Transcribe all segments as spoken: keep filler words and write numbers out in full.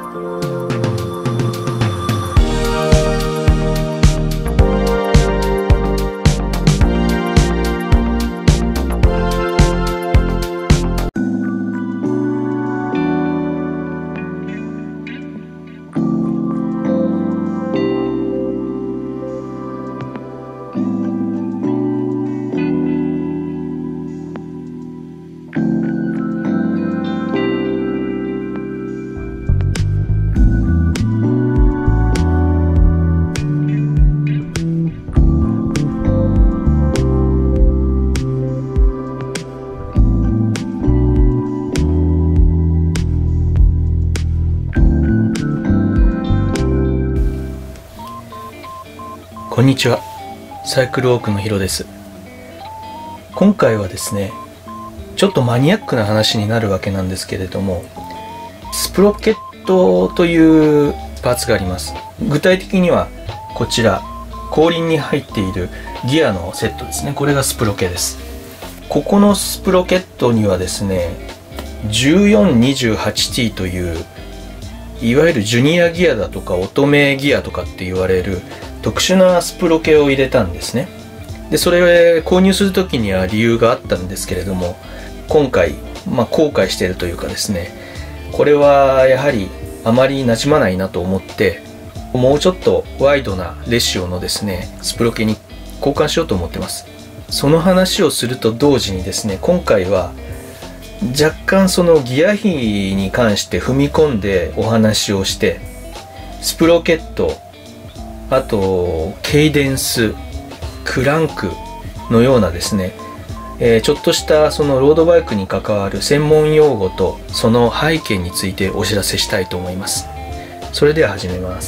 こんにちは、サイクルオークのヒロです。今回はですね、ちょっとマニアックな話になるわけなんですけれども、スプロケットというパーツがあります。具体的にはこちら、後輪に入っているギアのセットですね。これがスプロケです。ここのスプロケットにはですね、じゅうよんにじゅうはちティー といういわゆるジュニアギアだとか乙女ギアとかって言われる特殊なスプロケを入れたんですね。でそれを購入する時には理由があったんですけれども、今回、まあ、後悔しているというかですね、これはやはりあまり馴染まないなと思って、もうちょっとワイドなレシオのですねスプロケに交換しようと思ってます。その話をすると同時にですね、今回は若干そのギア比に関して踏み込んでお話をして、スプロケット、あとケイデンス、クランクのようなですね、えー、ちょっとしたそのロードバイクに関わる専門用語とその背景についてお知らせしたいと思います。それでは始めます。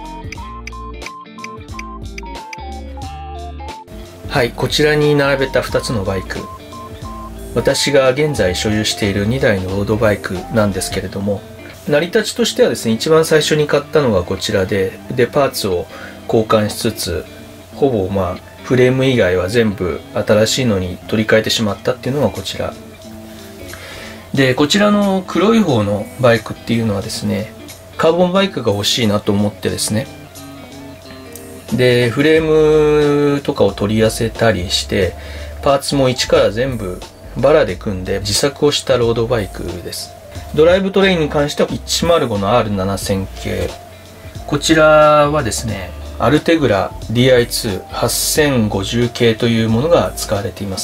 はい、こちらに並べたふたつのバイク、私が現在所有しているにだいのロードバイクなんですけれども、成り立ちとしてはですね、一番最初に買ったのがこちらで、でパーツを交換しつつ、ほぼまあフレーム以外は全部新しいのに取り替えてしまったっていうのがこちらで、こちらの黒い方のバイクっていうのはですね、カーボンバイクが欲しいなと思ってですね、でフレームとかを取り寄せたりして、パーツも一から全部バラで組んで自作をしたロードバイクです。ドライブトレインに関してはいちまるごの アールななせん 系、こちらはですねアルテグラ ディーアイツーはっせんごじゅう 系というものが使われています。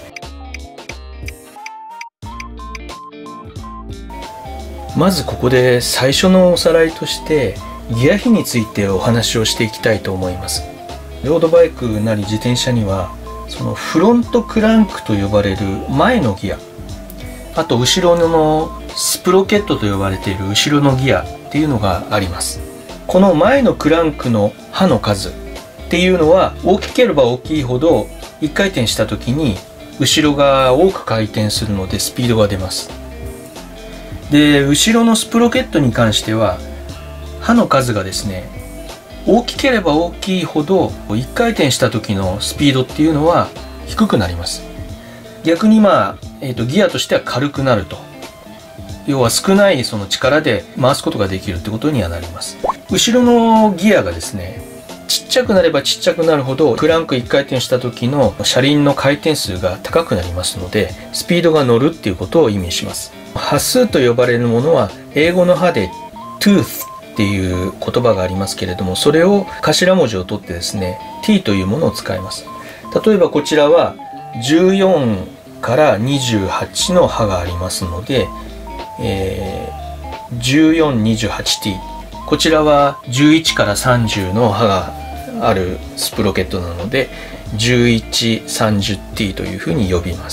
まずここで最初のおさらいとしてギア比についてお話をしていきたいと思います。ロードバイクなり自転車にはそのフロントクランクと呼ばれる前のギア、あと後ろのスプロケットと呼ばれている後ろのギアっていうのがあります。この前のクランクの刃の数っていうのは大きければ大きいほどいっかい転した時に後ろが多く回転するのでスピードが出ます。で後ろのスプロケットに関しては刃の数がですね、大きければ大きいほどいっかい転した時のスピードっていうのは低くなります。逆にまあ、えーと、ギアとしては軽くなると、要は少ないその力で回すことができるってことにはなります。後ろのギアがですね、ちっちゃくなればちっちゃくなるほどクランクいっかい転した時の車輪の回転数が高くなりますので、スピードが乗るっていうことを意味します。波数と呼ばれるものは英語の歯で tooth っていう言葉がありますけれども、それを頭文字を取ってですね t というものを使います。例えばこちらはじゅうよんからにじゅうはちの刃がありますので、えー、じゅうよん、にじゅうはちティー、 こちらはじゅういちからさんじゅうの刃があるスプロケットなので じゅういち、さんじゅうティー というふうに呼びます。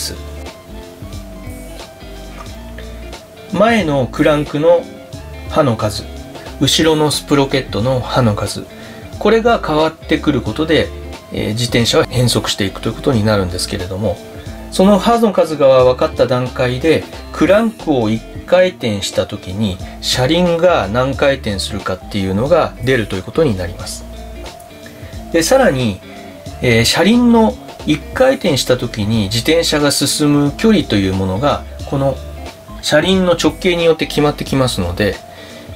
前のクランクの刃の数、後ろのスプロケットの刃の数、これが変わってくることで、えー、自転車は変速していくということになるんですけれども、その刃の数が分かった段階でクランクをいっかい転した時に車輪が何回転するかっていうのが出るということになります。でさらに、えー、車輪のいっかい転した時に自転車が進む距離というものがこの車輪の直径によって決まってきますので、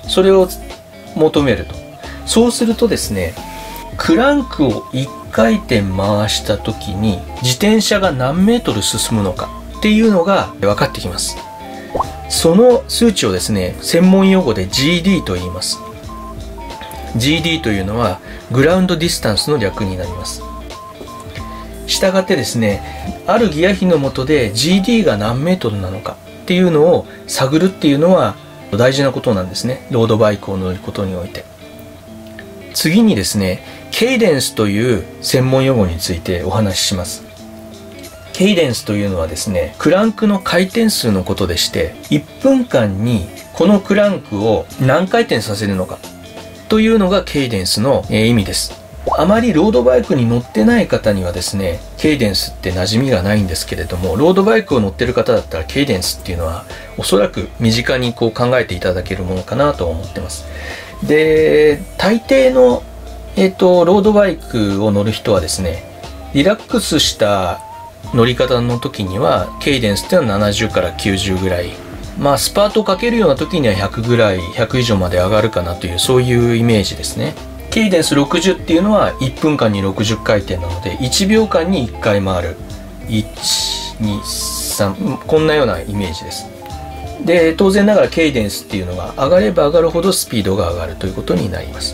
それを求めると。そうするとですね、クランクをいっかいてん回した時に自転車が何メートル進むのかっていうのが分かってきます。その数値をですね、専門用語で ジーディー と言います。ジーディー というのはグラウンドディスタンスの略になります。したがってですね、あるギア比の下で ジーディー が何メートルなのかっていうのを探るっていうのは大事なことなんですね。ロードバイクを乗ることにおいて。次にですね、ケイデンスという専門用語についてお話しします。ケイデンスというのはですね、クランクの回転数のことでして、いっぷんかんにこのクランクを何回転させるのかというのがケイデンスの意味です。あまりロードバイクに乗ってない方にはですね、ケイデンスって馴染みがないんですけれども、ロードバイクを乗ってる方だったらケイデンスっていうのはおそらく身近にこう考えていただけるものかなと思ってます。で、大抵の、えーと、ロードバイクを乗る人はですね、リラックスした乗り方の時にはケイデンスっていうのはななじゅうからきゅうじゅうぐらい、まあスパートをかけるような時にはひゃくぐらい、ひゃく以上まで上がるかなという、そういうイメージですね。ケイデンスろくじゅうっていうのはいっぷんかんにろくじゅっかい転なので、いちびょうかんにいっかい回る、いち、に、さん、こんなようなイメージです。で、当然ながらケイデンスっていうのが上がれば上がるほどスピードが上がるということになります。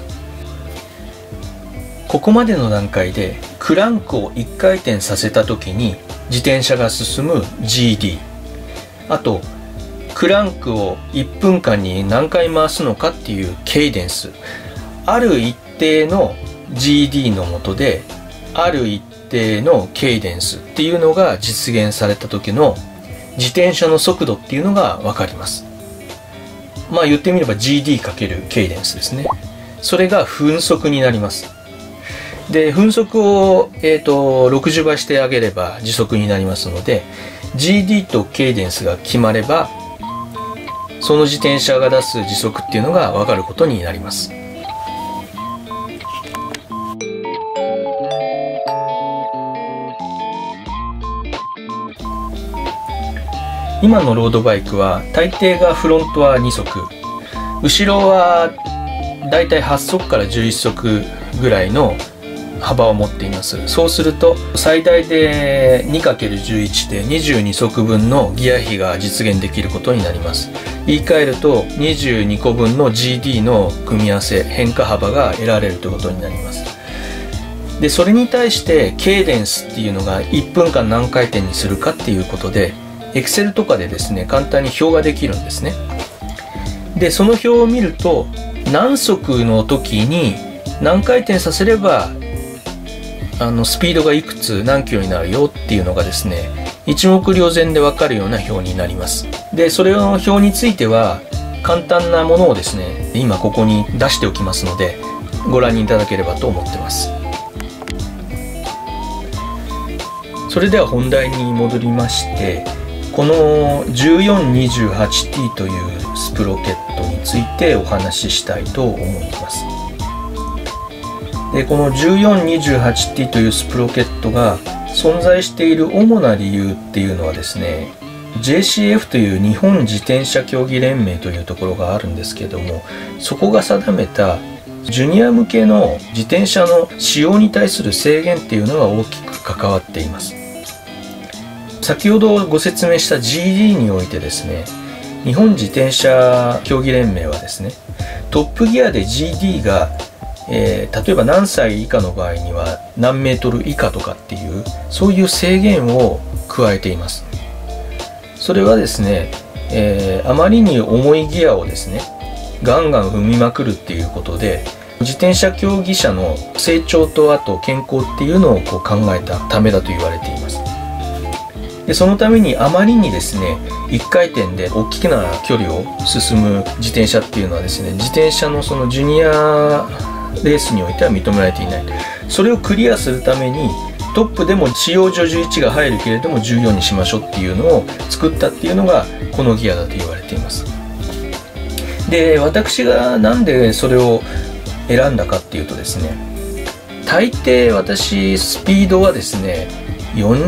ここまでの段階でクランクをいっかい転させた時に自転車が進む ジーディー、 あとクランクをいっぷんかんに何回回すのかっていうケイデンス、ある一定の ジーディー の下である一定のケイデンスっていうのが実現された時の自転車の速度っていうのが分かります。まあ言ってみれば ジーディー× ケイデンスですね。それが分速になります。で、分速を、えーと、ろくじゅうばいしてあげれば時速になりますので、ジーディー とケイデンスが決まれば、その自転車が出す時速っていうのが分かることになります。今のロードバイクは大抵がフロントはにそく、後ろはだいたいはっそくからじゅういっそくぐらいの幅を持っています。そうすると最大で にかけるじゅういち でにじゅうにそくぶんのギア比が実現できることになります。言い換えるとにじゅうにこぶんの ジーディー の組み合わせ、変化幅が得られるということになります。で、それに対してケイデンスっていうのがいっぷんかん何回転にするかっていうことで、Excel とかでですね、簡単に表ができるんですね。で、その表を見ると何速の時に何回転させればあのスピードがいくつ何キロになるよっていうのがですね、一目瞭然で分かるような表になります。で、それの表については簡単なものをですね、今ここに出しておきますのでご覧いただければと思ってます。それでは本題に戻りまして、この じゅうよんにじゅうはちティー というスプロケットについてお話ししたいと思います。で、この じゅうよんにじゅうはちティー というスプロケットが存在している主な理由っていうのはですね、ジェーシーエフ という日本自転車競技連盟というところがあるんですけども、そこが定めたジュニア向けの自転車の使用に対する制限っていうのが大きく関わっています。先ほどご説明した ジーディー においてですね、日本自転車競技連盟はですね、トップギアで ジーディー が、えー、例えば何歳以下の場合には何メートル以下とかっていうそういう制限を加えています。それはですね、えー、あまりに重いギアをですねガンガン踏みまくるっていうことで、自転車競技者の成長とあと健康っていうのをこう考えたためだと言われています。で、そのためにあまりにですねいっかい転で大きな距離を進む自転車っていうのはですね、自転車のそのジュニアレースにおいては認められていない。それをクリアするためにトップでも使用上じゅういちが入るけれどもじゅうよんにしましょうっていうのを作ったっていうのがこのギアだと言われています。で、私がなんでそれを選んだかっていうとですね、大抵私スピードはですねよんじゅっ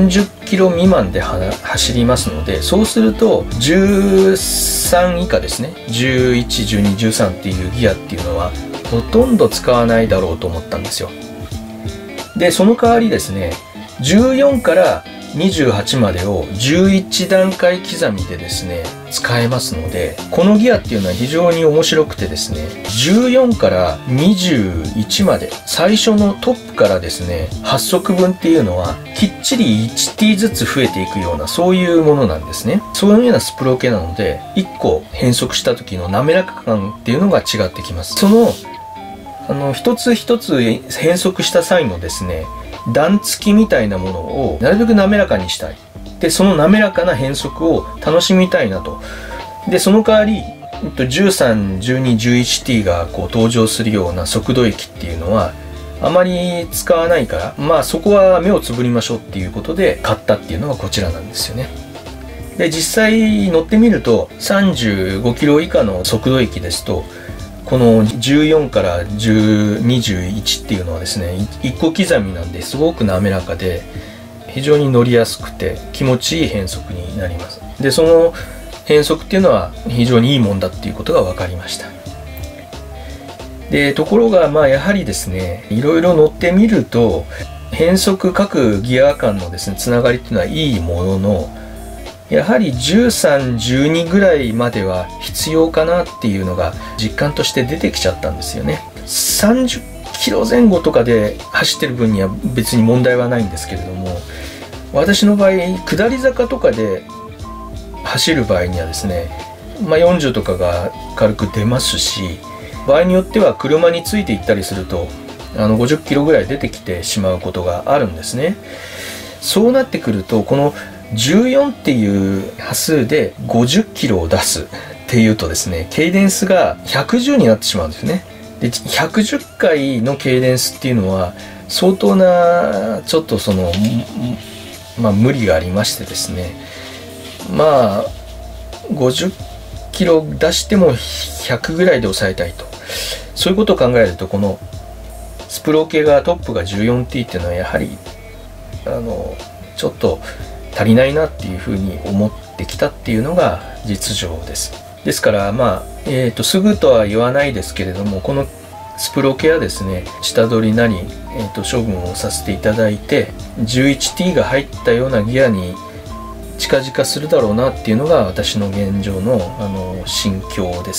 キロ未満で走りますので、そうするとじゅうさん以下ですね、じゅういち、じゅうに、じゅうさんっていうギアっていうのはほとんど使わないだろうと思ったんですよ。でその代わりですね、じゅうよんからにじゅうはちまでをじゅういち段階刻みでですね使えますので、このギアっていうのは非常に面白くてですね、じゅうよんからにじゅういちまで最初のトップからですねはっ足分っていうのはきっちり いちティー ずつ増えていくような、そういうものなんですね。そういうようなスプロー系なので、いっこ変速した時の滑らか感っていうのが違ってきます。そのあの一つ一つ変速した際のですね段付きみたいなものをなるべく滑らかにしたい。でその滑らかな変速を楽しみたいなと。でその代わりじゅうさん、じゅうに、じゅういちティー がこう登場するような速度域っていうのはあまり使わないから、まあそこは目をつぶりましょうっていうことで買ったっていうのがこちらなんですよね。で実際乗ってみるとさんじゅうごキロ以下の速度域ですと、このじゅうよんからじゅうに、じゅういちっていうのはですねいっこ刻みなんですごく滑らかで非常に乗りやすくて気持ちいい変速になります。でその変速っていうのは非常にいいもんだっていうことが分かりました。でところがまあやはりですね、いろいろ乗ってみると変速各ギア間のですねつながりっていうのはいいものの、やはりじゅうさん、じゅうにぐらいまでは必要かなっていうのが実感として出てきちゃったんですよね。さんじゅっキロぜん後とかで走ってる分には別に問題はないんですけれども、私の場合下り坂とかで走る場合にはですね、まあ、よんじゅうとかが軽く出ますし、場合によっては車についていったりするとあのごじゅっキロぐらい出てきてしまうことがあるんですね。そうなってくるとこのじゅうよんっていう波数でごじゅっキロを出すっていうとですね、ケイデンスがひゃくじゅうになってしまうんですね。でひゃくじゅっかいのケイデンスっていうのは相当なちょっとそのまあ無理がありましてですね、まあごじゅっキロ出してもひゃくぐらいで抑えたいと、そういうことを考えるとこのスプロー系がトップが じゅうよんティー っていうのはやはりあのちょっと足りないなっていうふうに思ってきたっていうのが実情です。ですからまあ、えーと、すぐとは言わないですけれども、このスプロ系はですね下取りなり、えーと、処分をさせていただいて じゅういちティー が入ったようなギアに近々するだろうなっていうのが私の現状の、あの心境です。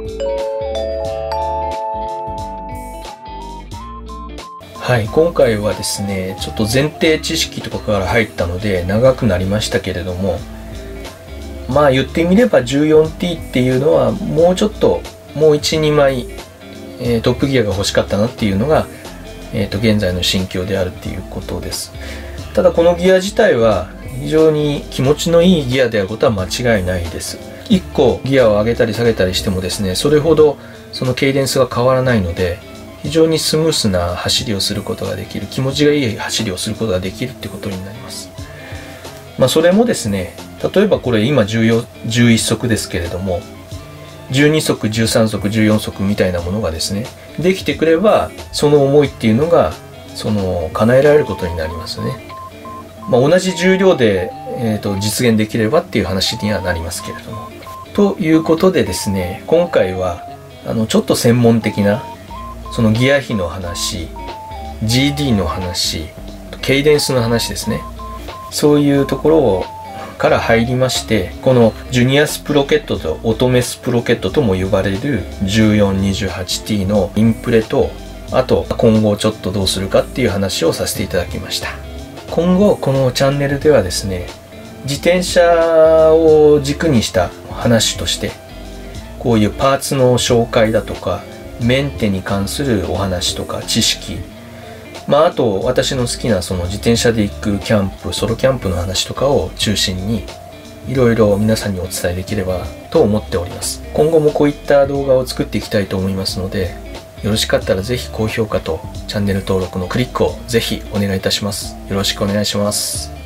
はい、今回はですねちょっと前提知識とかから入ったので長くなりましたけれども、まあ言ってみれば じゅうよんティー っていうのはもうちょっともういち、にまい、えー、トップギアが欲しかったなっていうのが、えーと現在の心境であるっていうことです。ただこのギア自体は非常に気持ちのいいギアであることは間違いないです。いっこギアを上げたり下げたりしてもですねそれほどそのケイデンスが変わらないので非常にスムースな走りをすることができる、気持ちがいい走りをすることができるってことになります。まあそれもですね、例えばこれ今じゅうよん、じゅういっ足ですけれどもじゅうに足、じゅうさん足、じゅうよん足みたいなものがですねできてくればその思いっていうのがその叶えられることになりますね。まあ、同じ重量で、えーと実現できればっていう話にはなりますけれども。ということでですね、今回はあのちょっと専門的なそのギア比の話、ジーディー の話、ケイデンスの話ですね。そういうところをから入りまして、このジュニアスプロケットと乙女スプロケットとも呼ばれる じゅうよん、にじゅうはちティー のインプレと、あと今後ちょっとどうするかっていう話をさせていただきました。今後このチャンネルではですね、自転車を軸にした話としてこういうパーツの紹介だとかメンテに関するお話とか知識、まああと私の好きなその自転車で行くキャンプ、ソロキャンプの話とかを中心にいろいろ皆さんにお伝えできればと思っております。今後もこういった動画を作っていきたいと思いますので、よろしかったらぜひ高評価とチャンネル登録のクリックをぜひお願いいたします。よろしくお願いします。